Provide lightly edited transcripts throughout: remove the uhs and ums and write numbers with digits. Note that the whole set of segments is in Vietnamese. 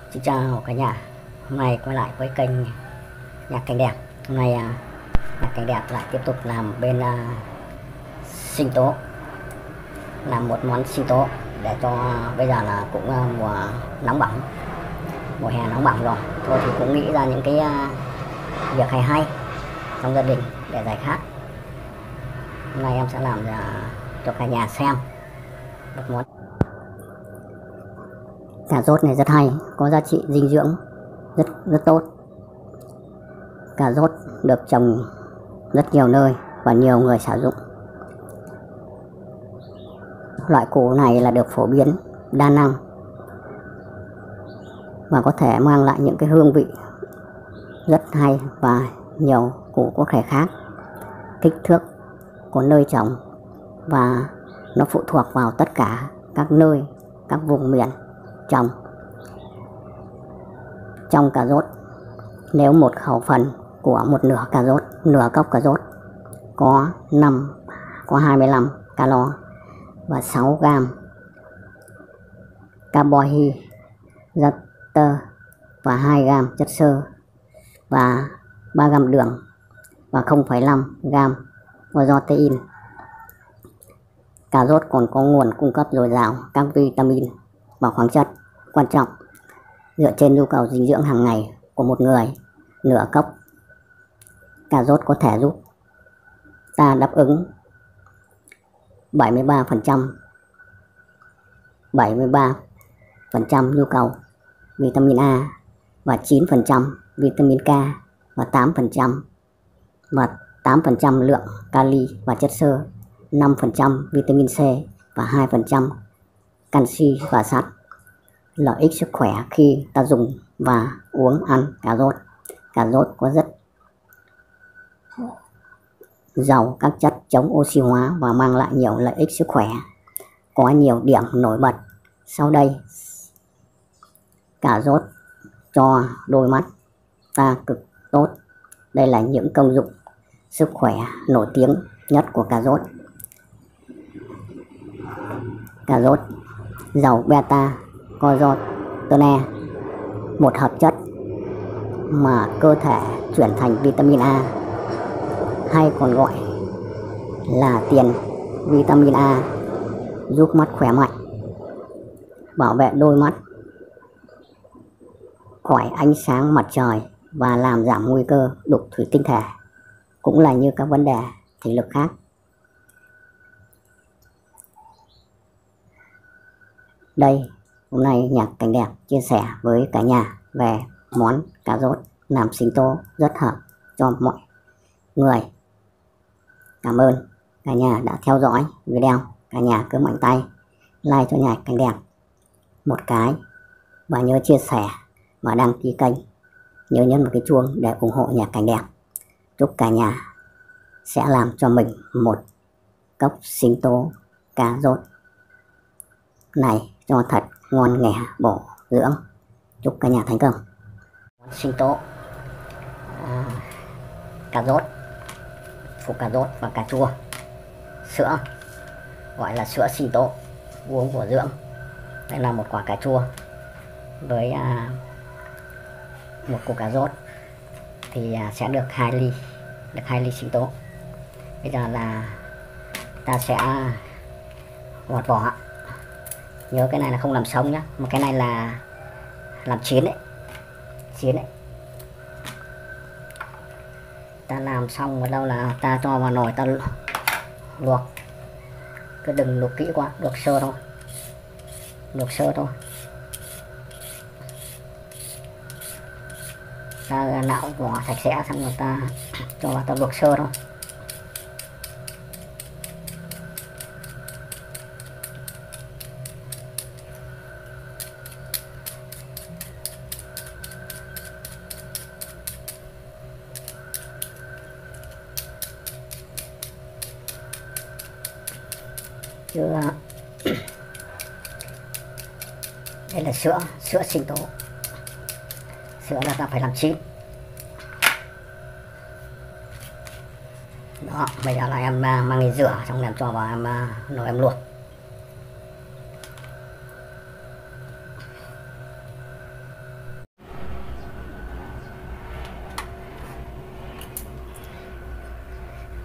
Xin chào cả nhà. Hôm nay quay lại với kênh Nhạc Cảnh Đẹp. Hôm nay Nhạc Cảnh Đẹp lại tiếp tục làm bên sinh tố, làm một món sinh tố để cho bây giờ là cũng mùa nóng bỏng, mùa hè nóng bỏng rồi. Thôi thì cũng nghĩ ra những cái việc hay trong gia đình để giải khát. Hôm nay em sẽ làm cho cả nhà xem một món cà rốt này rất hay, có giá trị dinh dưỡng rất tốt. Cà rốt được trồng rất nhiều nơi và nhiều người sử dụng. Loại củ này là được phổ biến, đa năng và có thể mang lại những cái hương vị rất hay, và nhiều củ có thể khác kích thước của nơi trồng, và nó phụ thuộc vào tất cả các nơi, các vùng miền trồng. Trong cà rốt, nếu một khẩu phần của một nửa cà rốt, nửa cốc cà rốt có 25 calo và 6 gram carbohydrate và 2 gram chất xơ và 3 gram đường và 0,5 gram protein. Cà rốt còn có nguồn cung cấp dồi dào các vitamin và khoáng chất quan trọng. Dựa trên nhu cầu dinh dưỡng hàng ngày của một người, nửa cốc cà rốt có thể giúp ta đáp ứng 73% nhu cầu vitamin A và 9% vitamin K và 8% lượng kali và chất xơ, 5% vitamin C và 2% canxi và sắt. Lợi ích sức khỏe khi ta dùng và uống ăn cà rốt. Cà rốt có rất giàu các chất chống oxy hóa và mang lại nhiều lợi ích sức khỏe. Có nhiều điểm nổi bật sau đây. Cà rốt cho đôi mắt ta cực tốt. Đây là những công dụng sức khỏe nổi tiếng nhất của cà rốt. Cà rốt giàu beta carotene, một hợp chất mà cơ thể chuyển thành vitamin A, hay còn gọi là tiền vitamin A, giúp mắt khỏe mạnh, bảo vệ đôi mắt khỏi ánh sáng mặt trời và làm giảm nguy cơ đục thủy tinh thể, cũng là như các vấn đề thị lực khác. Đây, hôm nay Nhạc Cảnh Đẹp chia sẻ với cả nhà về món cà rốt làm sinh tố rất hợp cho mọi người. Cảm ơn cả nhà đã theo dõi video. Cả nhà cứ mạnh tay like cho Nhạc Cảnh Đẹp một cái và nhớ chia sẻ và đăng ký kênh. Nhớ nhấn một cái chuông để ủng hộ Nhạc Cảnh Đẹp. Chúc cả nhà sẽ làm cho mình một cốc sinh tố cà rốt này cho thật ngon nghẻ bổ dưỡng. Chúc cả nhà thành công. Sinh tố cà rốt, phụ cà rốt và cà chua, sữa, gọi là sữa sinh tố, uống bổ dưỡng. Đây là một quả cà chua với một củ cà rốt thì sẽ được 2 ly sinh tố. Bây giờ là ta sẽ gọt vỏ. Nhớ cái này là không làm sống nhá, mà cái này là làm chín đấy. Ta làm xong ở đâu là ta cho vào nồi ta luộc. Cứ đừng luộc kỹ quá, luộc sơ thôi. Ta nạo vỏ sạch sẽ xong rồi ta cho vào ta luộc sơ thôi. Chứ đây là sữa sinh tố. Sữa là ta phải làm chín. Đó, bây giờ là em mang đi rửa xong em cho vào nồi em luộc.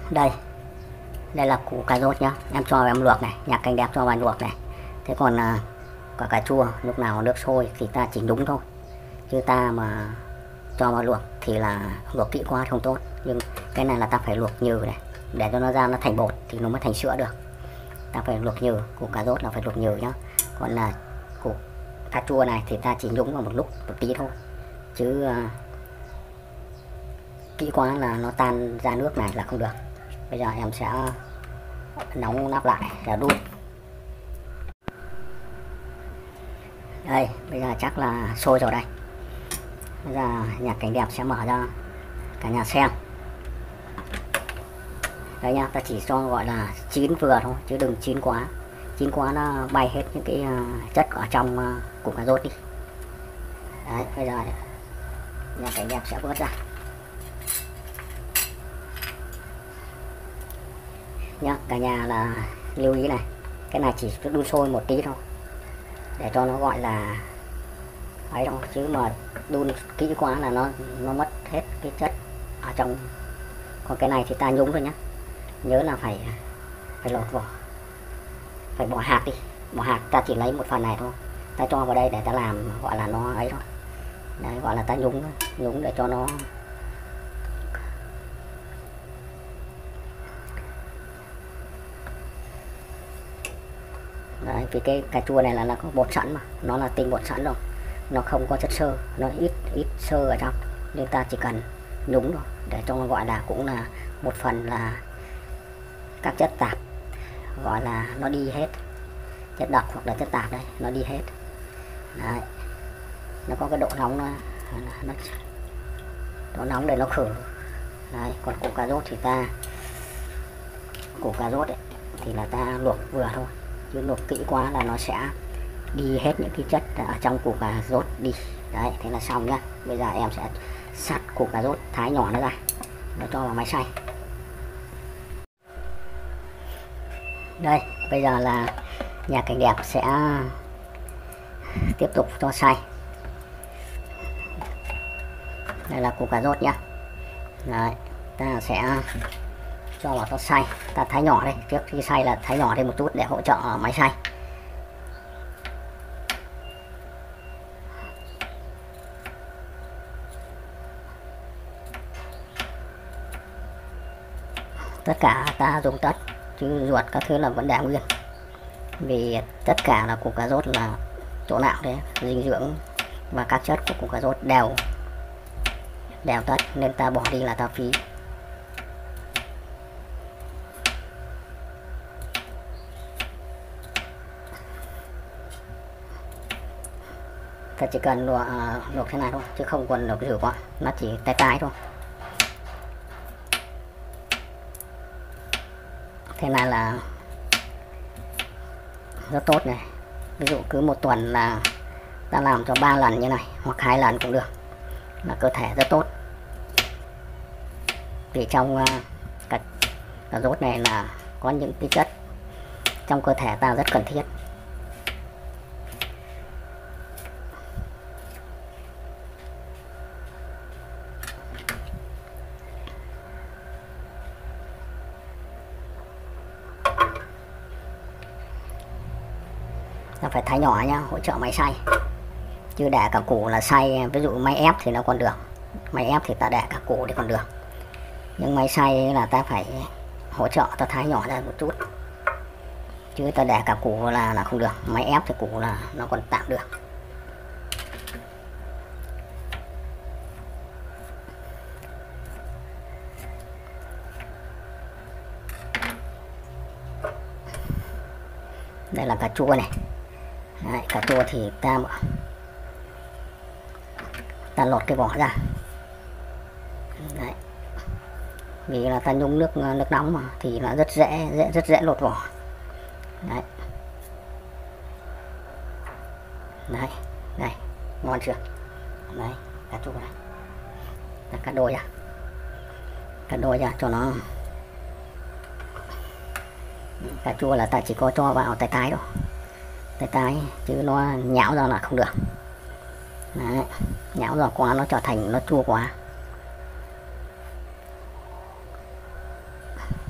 Đây, đây là củ cà rốt nhá, em cho vào em luộc này, nhặt cành đẹp cho vào luộc này. Thế còn quả cà chua lúc nào nước sôi thì ta chỉ nhúng thôi, chứ ta mà cho vào luộc thì là luộc kỹ quá không tốt. Nhưng cái này là ta phải luộc nhừ này, để cho nó ra nó thành bột thì nó mới thành sữa được. Ta phải luộc nhừ, củ cà rốt là phải luộc nhừ nhá. Còn là củ cà chua này thì ta chỉ nhúng vào một lúc một tí thôi, chứ kỹ quá là nó tan ra nước này là không được. Bây giờ em sẽ nóng nắp lại và đun. Đây, bây giờ chắc là sôi rồi đây. Bây giờ nhà cảnh đẹp sẽ mở ra cả nhà xem. Đây nha, ta chỉ cho gọi là chín vừa thôi, chứ đừng chín quá. Chín quá nó bay hết những cái chất ở trong củ cà rốt đi. Đấy, bây giờ nhà cảnh đẹp sẽ vớt ra. Nhá, cả nhà là lưu ý này, cái này chỉ đun sôi một tí thôi, để cho nó gọi là ấy thôi, chứ mà đun kỹ quá là nó mất hết cái chất ở trong. Còn cái này thì ta nhúng thôi nhá, nhớ là phải lột vỏ, phải bỏ hạt đi. Bỏ hạt ta chỉ lấy một phần này thôi, ta cho vào đây để ta làm gọi là nó ấy thôi. Đấy, gọi là ta nhúng để cho nó đấy, vì cái cà chua này là có bột sẵn mà, nó là tinh bột sẵn rồi, nó không có chất xơ, nó ít xơ ở trong, nên ta chỉ cần nhúng thôi để cho nó gọi là cũng là một phần là các chất tạp, gọi là nó đi hết, chất độc hoặc là chất tạp đây nó đi hết. Đấy, nó có cái độ nóng, nó độ nóng để nó khử. Đấy, còn củ cà rốt thì củ cà rốt ấy, thì là ta luộc vừa thôi, chứ luộc kỹ quá là nó sẽ đi hết những cái chất ở trong củ cà rốt đi. Đấy, thế là xong nhá. Bây giờ em sẽ sắt củ cà rốt, thái nhỏ nó ra, nó cho vào máy xay. Đây, bây giờ là nhà cảnh đẹp sẽ tiếp tục cho xay. Đây là củ cà rốt nhá. Đấy, ta sẽ cho vào cho xay, ta thái nhỏ đây, trước khi xay là thái nhỏ thêm một chút để hỗ trợ máy xay. Tất cả ta dùng tất, chứ ruột các thứ là vẫn để nguyên, vì tất cả là củ cà rốt là chỗ nào đấy dinh dưỡng và các chất của củ cà rốt đều tất, nên ta bỏ đi là ta phí. Ta chỉ cần luộc thế này thôi, chứ không cần luộc dữ quá, nó chỉ tay thôi. Thế này là rất tốt này. Ví dụ cứ một tuần là ta làm cho 3 lần như này, hoặc 2 lần cũng được, là cơ thể rất tốt. Vì trong cà rốt này là có những cái chất trong cơ thể ta rất cần thiết. Ta phải thái nhỏ nhá, hỗ trợ máy xay. Chứ để cả củ là xay, ví dụ máy ép thì nó còn được, máy ép thì ta để cả củ thì còn được, nhưng máy xay là ta phải hỗ trợ ta thái nhỏ ra một chút, chứ ta để cả củ là không được. Máy ép thì củ là nó còn tạm được. Đây là cà chua này. Đấy, cà chua thì ta lột cái vỏ ra. Đấy, vì là ta nhúng nước nóng mà, thì là rất dễ lột vỏ. Đấy, đây ngon chưa? Đấy, cà chua này, ta cắt đôi ra cho nó. Cà chua là ta chỉ có cho vào tay thôi, tay chứ nó nhão ra là không được. Đấy, nhão ra quá nó trở thành nó chua quá.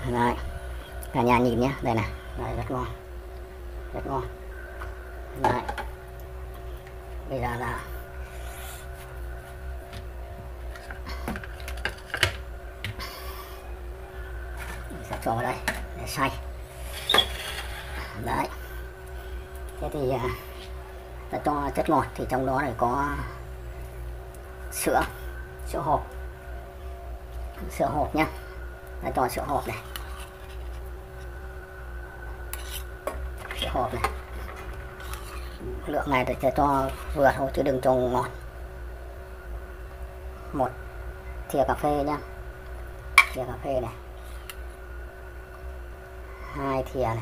Đấy, cả nhà nhìn nhé, đây này, đây rất ngon, rất ngon. Đấy, bây giờ là sẽ cho vào đây để xay. Đấy, thế thì ta cho chất ngọt thì trong đó này có sữa hộp nhá. Ta cho sữa hộp này, lượng này thì cho vừa thôi chứ đừng cho ngọt. 1 thìa cà phê nhá, thìa cà phê này, 2 thìa này,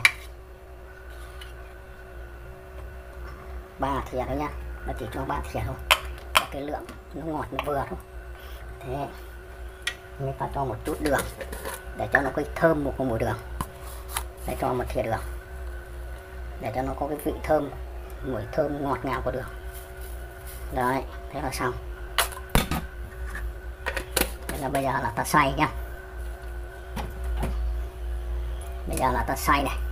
3 thìa thôi nhá, nó chỉ cho 3 thìa thôi, cái lượng nó ngọt nó vừa thôi. Thế người ta cho một chút đường để cho nó có thơm của mùi đường, để cho một thìa đường để cho nó có cái vị thơm, mùi thơm ngọt ngào của đường. Đấy, thế là xong. Thế là bây giờ là ta xay nhá. Bây giờ là ta xay này.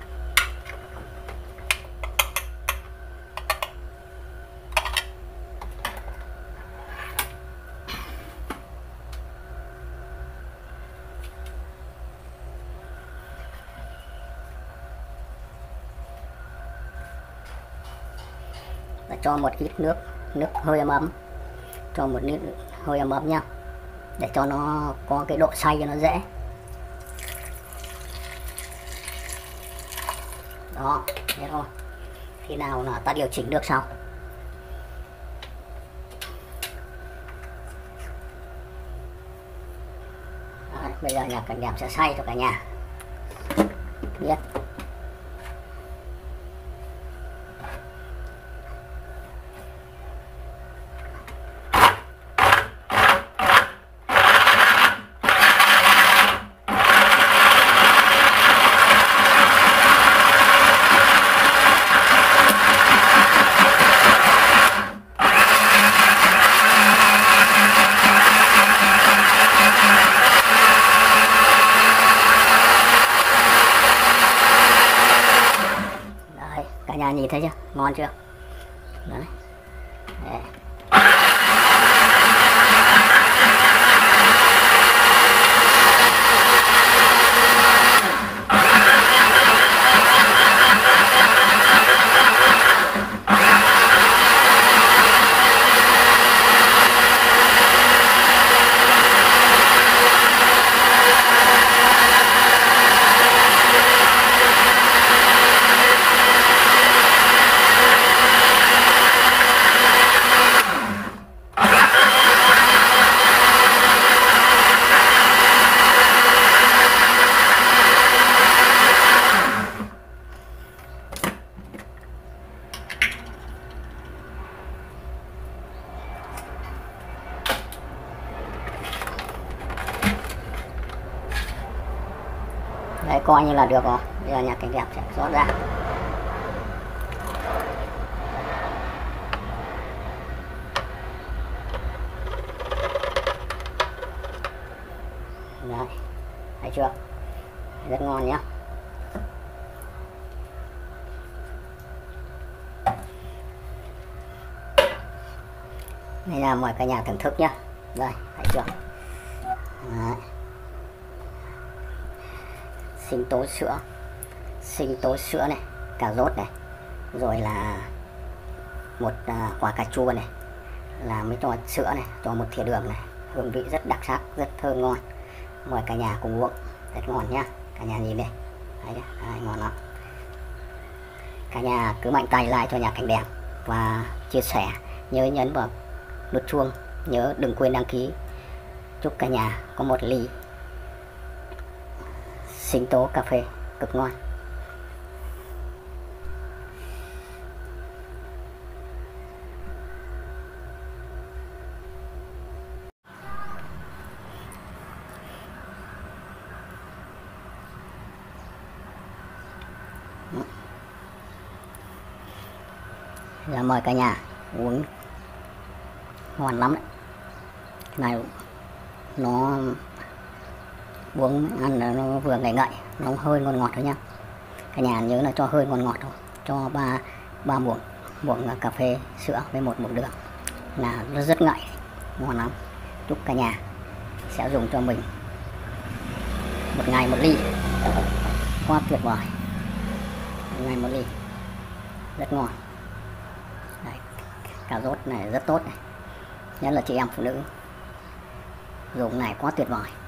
Và cho một ít nước hơi ấm, cho một ít hơi ấm nha, để cho nó có cái độ xay cho nó dễ. Đó, thế thôi. Khi nào là ta điều chỉnh được sau. Đấy, bây giờ nhà cảnh đẹp sẽ xay cho cả nhà biết. Cả nhà nhìn thấy chưa? Ngon chưa? Đấy. Đấy. Đấy, coi như là được rồi. Bây giờ nhà cảnh đẹp sẽ rót ra. Đấy, thấy chưa? Rất ngon nhá. Đây là mời cả nhà thưởng thức nhá. Đây, thấy chưa? Đấy. Sinh tố sữa này, cà rốt này, rồi là một quả cà chua này, là mới cho sữa này, cho một thìa đường này, hương vị rất đặc sắc, rất thơm ngon. Mời cả nhà cùng uống, rất ngon nhá. Cả nhà nhìn đây, đấy, ngon lắm. Cả nhà cứ mạnh tay like cho nhà cảnh đẹp và chia sẻ, nhớ nhấn vào nút chuông, nhớ đừng quên đăng ký. Chúc cả nhà có một ly sinh tố cà phê cực ngon. Là mời cả nhà uống ngon lắm đấy. Cái này nó uống ăn là nó vừa ngậy ngậy, nó hơi ngon ngọt thôi nhá. Cả nhà nhớ là cho hơi ngon ngọt thôi, cho ba muỗng cà phê sữa với 1 muỗng đường là nó rất ngậy, ngon lắm. Chúc cả nhà sẽ dùng cho mình 1 ngày 1 ly, quá tuyệt vời. 1 ngày 1 ly rất ngon. Đấy, cà rốt này rất tốt này, nhất là chị em phụ nữ dùng này quá tuyệt vời.